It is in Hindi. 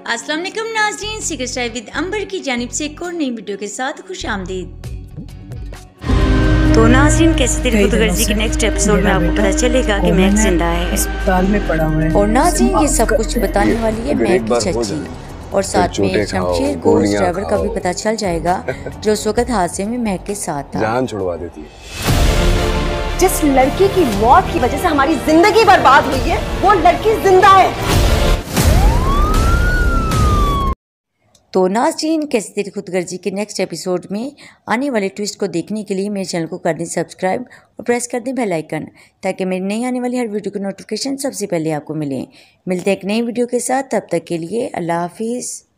अस्सलाम वालेकुम नाज़रीन, सीक्रेट स्टाइल विद अंबर की जानिब से एक और नई वीडियो के साथ खुश आमदीद। तो नाज़रीन, कैसे तेरी खुदगर्जी के नेक्स्ट एपिसोड में आपको पता चलेगा कि महक जिंदा है अस्पताल में पड़ा हुआ है और नाज़रीन ये सब कुछ बताने वाली है महक की चाची और साथ में शमशेर को उस ड्राइवर का भी पता चल जाएगा जो उस वक्त हादसे में महक के साथ था। जान छुड़वा देती है। जिस लड़की की मौत की वजह से हमारी जिंदगी बर्बाद हुई है वो लड़की जिंदा है। तो नाज़रीन, कैसे तेरी खुदगर्जी के नेक्स्ट एपिसोड में आने वाले ट्विस्ट को देखने के लिए मेरे चैनल को कर दें सब्सक्राइब और प्रेस कर दें बेल आइकन, ताकि मेरी नई आने वाली हर वीडियो की नोटिफिकेशन सबसे पहले आपको मिले। मिलते हैं एक नई वीडियो के साथ, तब तक के लिए अल्लाह हाफिज़।